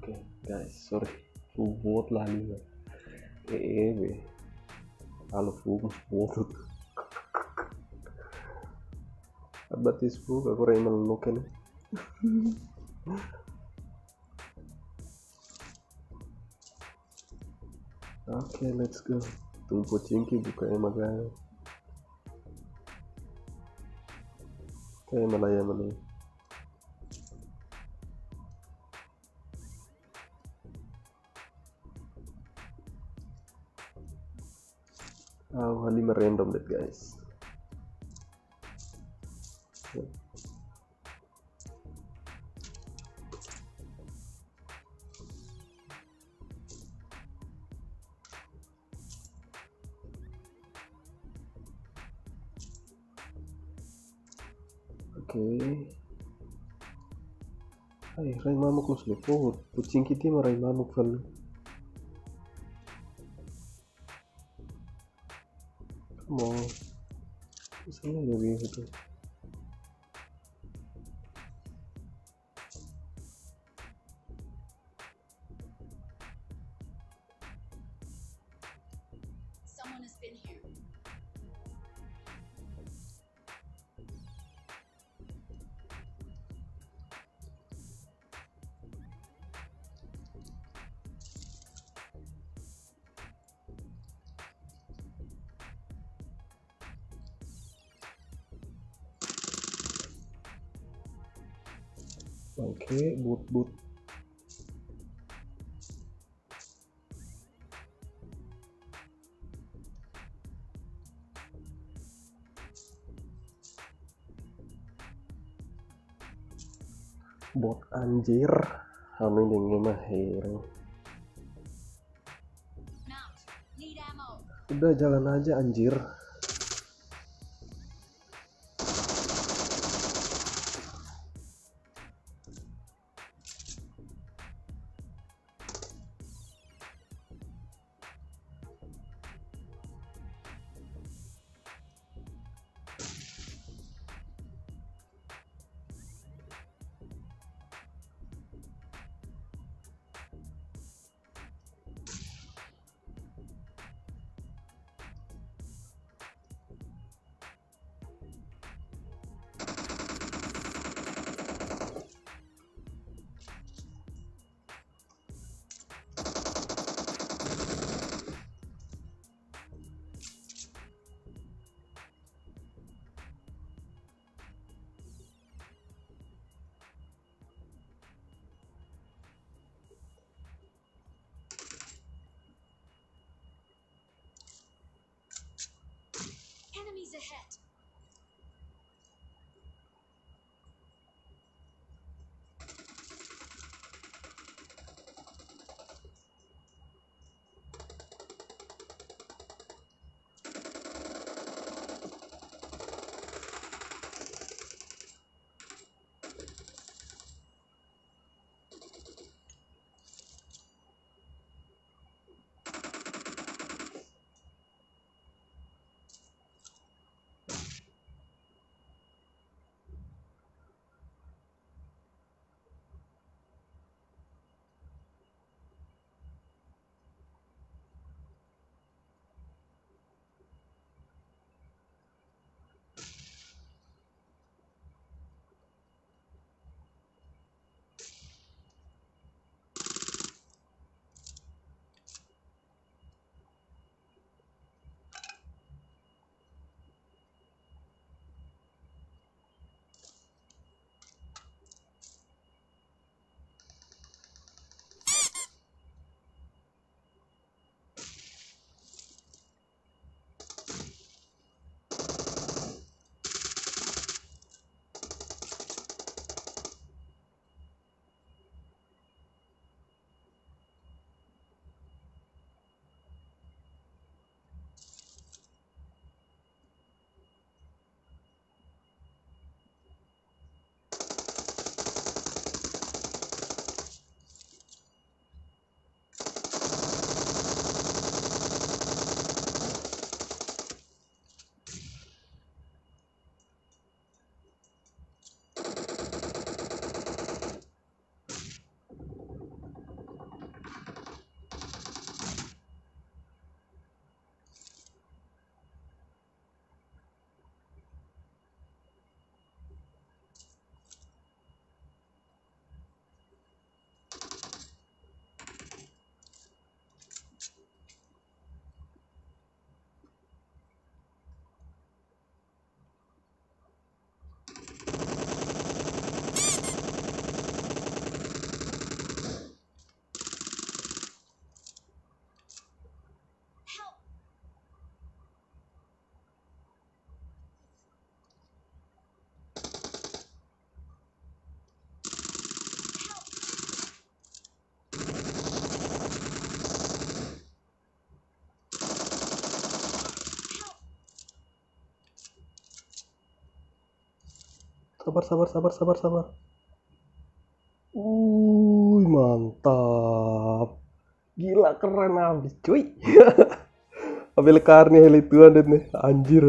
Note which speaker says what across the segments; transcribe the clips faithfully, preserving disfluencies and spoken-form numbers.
Speaker 1: Okay, guys, sorry. Subot lah nih. Eh, be. Halo, subot. Abatis bu, aku ray meluk kan. Oke, let's go. Tunggu cingki buka emang guys. Kayak Malaya Malaya. Oh, lima random deh guys. Oke. Hai, ray mamuk mas lepot. Kucing kita mah ray mamuk kali. Mau misalnya lebih gitu.
Speaker 2: Someone has been here.
Speaker 1: Oke, boot boot. Bot anjir. Anu ini mah hero.
Speaker 2: Mount. Need ammo.
Speaker 1: Udah jalan aja anjir.
Speaker 2: Enemies ahead.
Speaker 1: Sabar, sabar, sabar, sabar, sabar. Wuih, mantap. Gila, keren abis, cuy. Ambil karni heli tuan nih, anjir.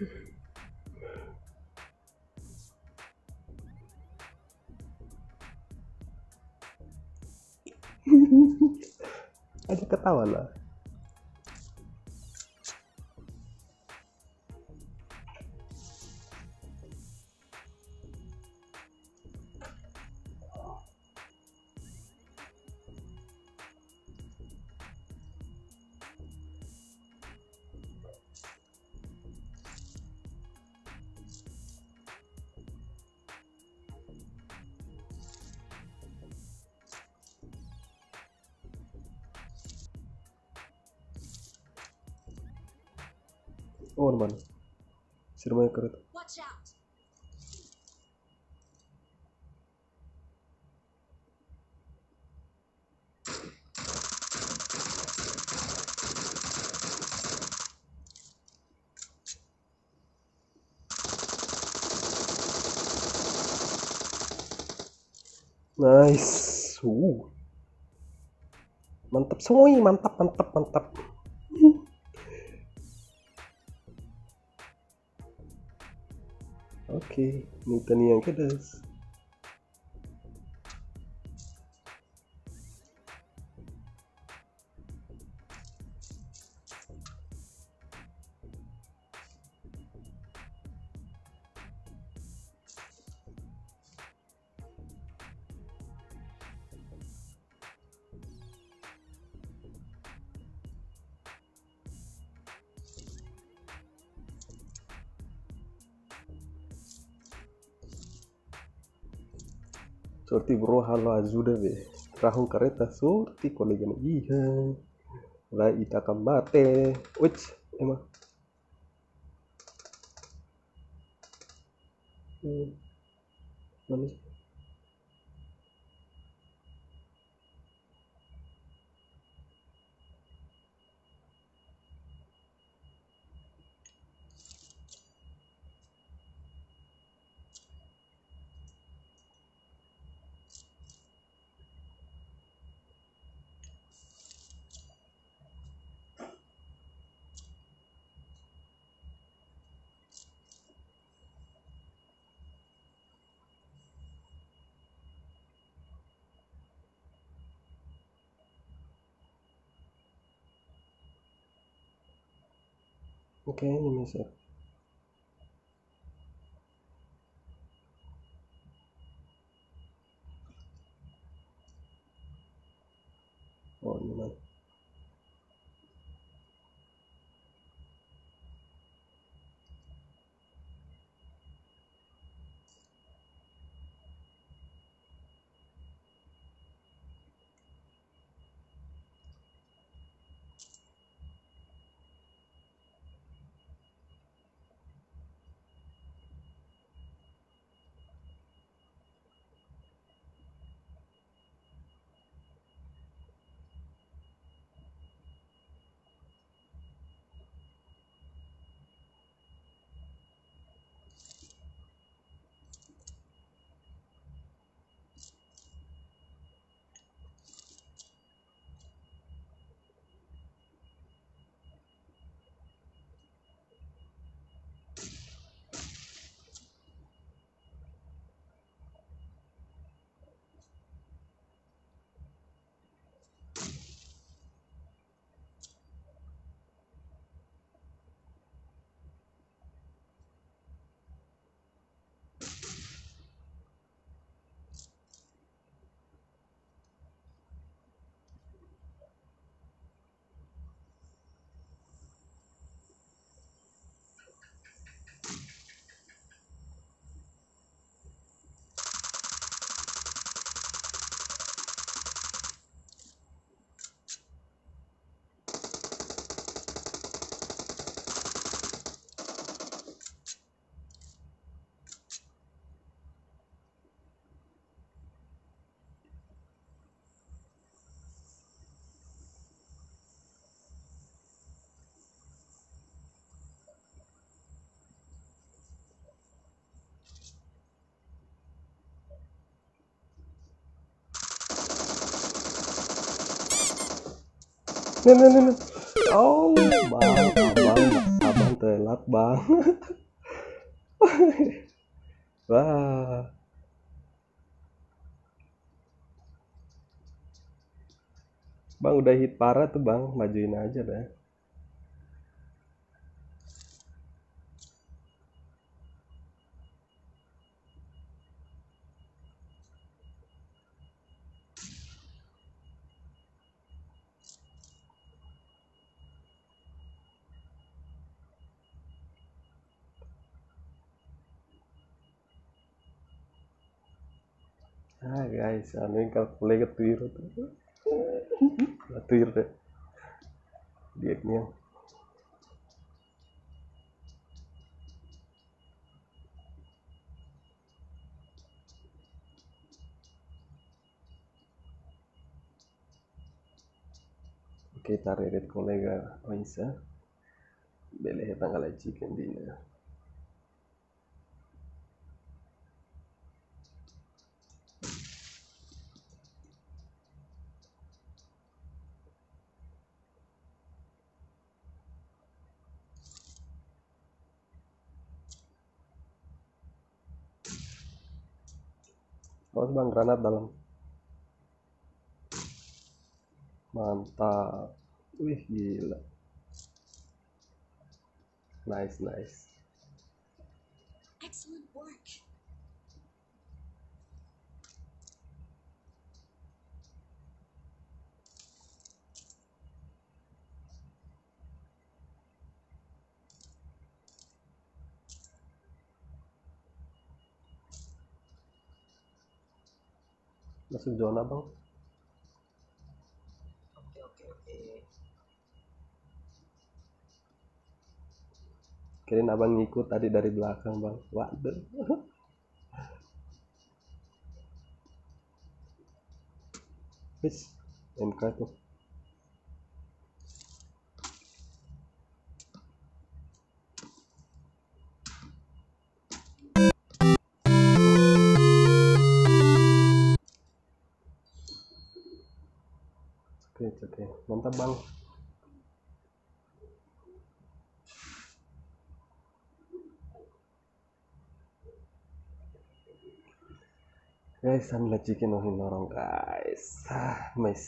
Speaker 1: Aja ketawa lah. Oh, mana? Sirmanya keren.
Speaker 2: Watch out.
Speaker 1: Nice. Uh. Mantap semua, mantap, mantap, mantap. Oke, ini tadi yang kedas. Sorti bro, halo ajuda be. Perahu kereta sorti kolegan iya. Lah ita mate. Wits, emang. Hmm. Mana sih? Oke, ini misal. Oh, ini mana? Nih, nih, nih, nih. Oh, bang, abang, abang telat bang. Wah, bang udah hit parah tuh bang, majuin aja dah. Ah guys, anu yang kalau mulai ketuir tuh, ketuir deh, dietnya. Oke, tarik kolega Oisa, boleh tanggal chicken dinner. Awas bang, granat dalam. Mantap. Wih, gila. Nice, nice.
Speaker 2: Excellent work.
Speaker 1: Masuk zona bang.
Speaker 3: Oke, oke, oke.
Speaker 1: Kirain abang ngikut tadi dari belakang bang. Waduh. Wis, M K tuh. Oke, oke. Mantap bang. Guys, sambil chicken ohin orang guys. Ah, nice.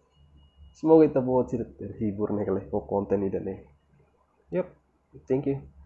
Speaker 1: Semoga kita bawa cerita terhibur nih kali konten ini nih. Yep, thank you.